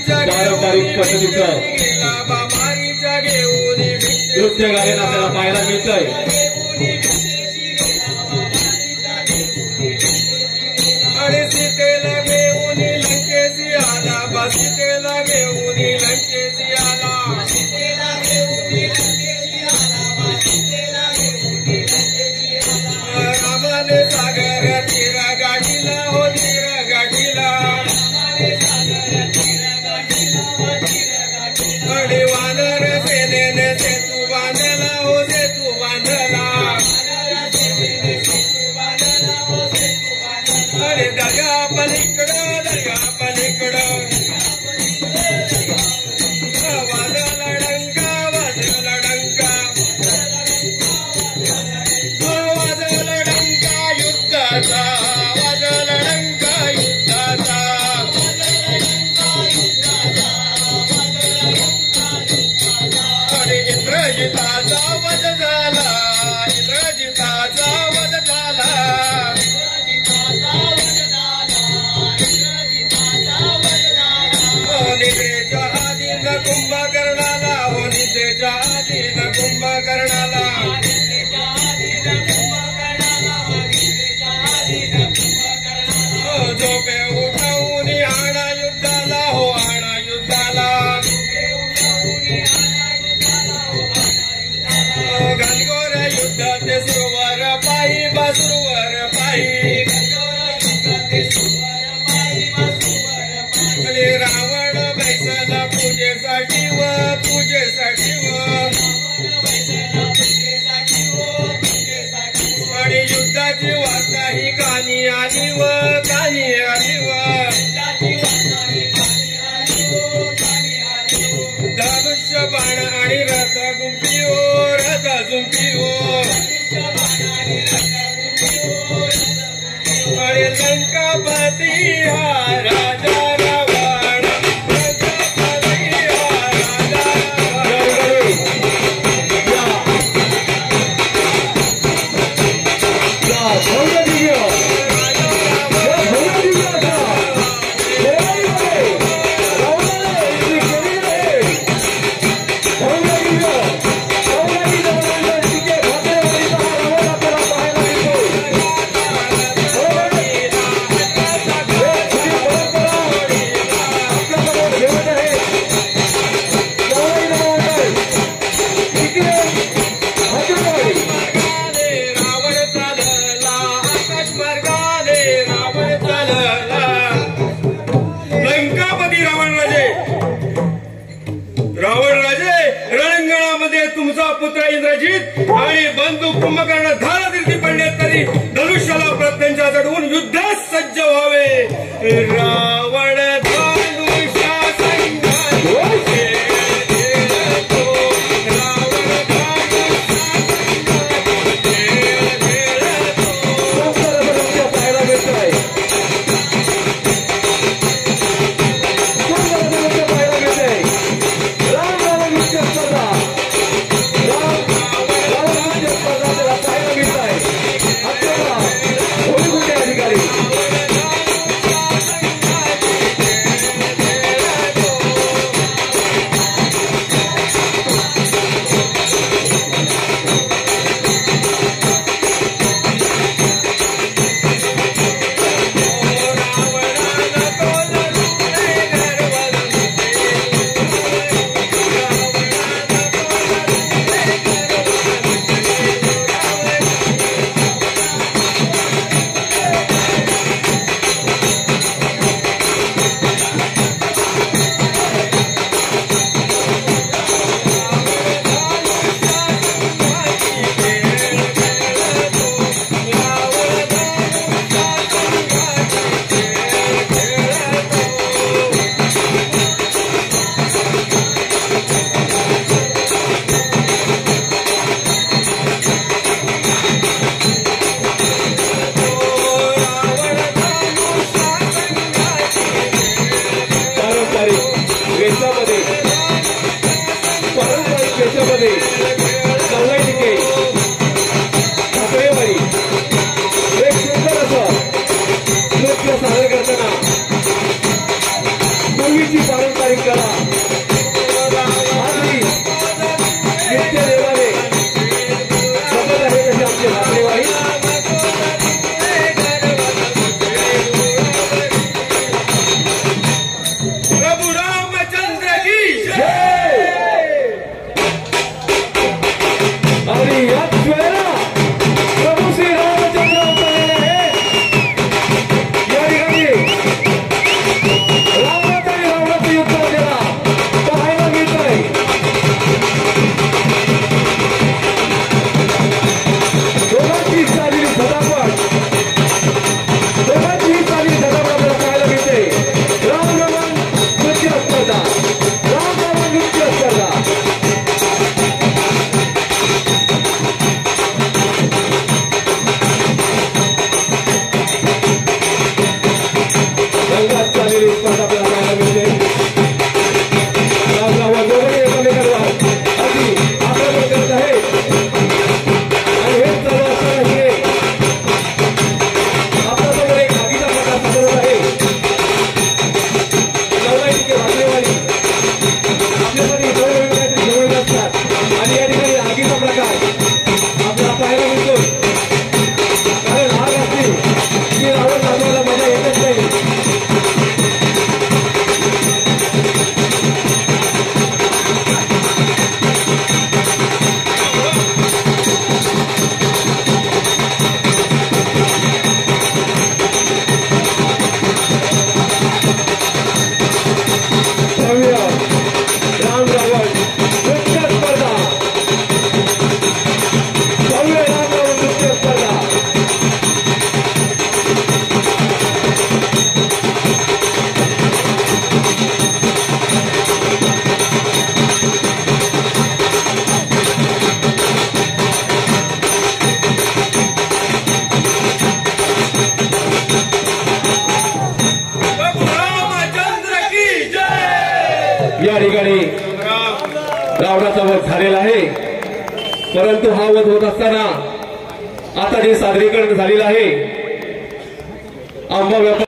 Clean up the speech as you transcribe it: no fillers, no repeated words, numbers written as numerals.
पारंपरिक पद्धतीचं नृत्य गायन आपल्याला पाहायला मिळतंय। आणि सीतेला घेऊन लंकेशी आला बा, सीतेला घेऊन लंकेशी आला, रामाने सागर तीर गाठीला हो तीर गाठीला, आणि वानर सेनेने सेतू बांधला हो सेतू बांधला, अरे दर्या पलीकडं दर्या पलीकडं वाजला डंका वाजला डंका, वाजला डंका युद्धाचा, वाजला डंका युद्धाचा, आणि इंद्रजिताचा वध झाला, इंद्रजिताचा वध झाला, निद्रेच्या आधीन कुंभकर्णाला हो निद्रेच्या आधीन कुंभकर्णाला, झोपे उठवून आणा युद्धाला हो आणा युद्धाला, घनघोर युद्ध ते सुरवर पायी बसुवर पायी, आणि रावण बैसला पूजेसाठी व पूजेसाठी व, आणि युद्धाची वार्ता ही कानी आली व कानी आली व, धनुष्य बाण आणि रथ गुंफी हो रथ गुंफी हो, आणि लंकापती हा राजा रावण, लंकापती हा राजा पुत्र इंद्रजित आणि बंधू कुंभकर्ण धारातीर्थी पडले तरी धनुष्याला प्रत्यंचा चढवून युद्धास सज्ज व्हावे। रावण धनुष्या संघाचे खेळतो, रावण धनुष्या संघाचे खेळतो, पाहायला मिळतंय पूर्वीची पारंपरिक ठिकाणी रावणाचा वध झालेला आहे। परंतु हा वध होत असताना आता जे सादरीकरण झालेलं आहे आंबा व्यापार